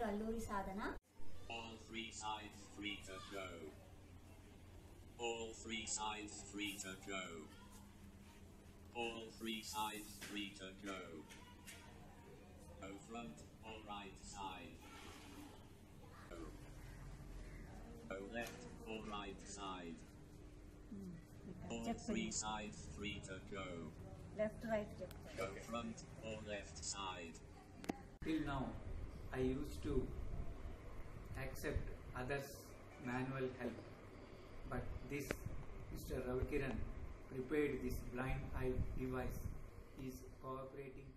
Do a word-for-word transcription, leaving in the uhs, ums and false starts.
Alluri Sadhana. All three sides free to go. All three sides free to go. All three sides free to go. Go front or right side. Go. Go left or right side. All three sides free to go. Left, right, left. Go front or left side. Till now, I used to accept others' manual help, but this Mister Ravi Kiran prepared this blind eye device is cooperating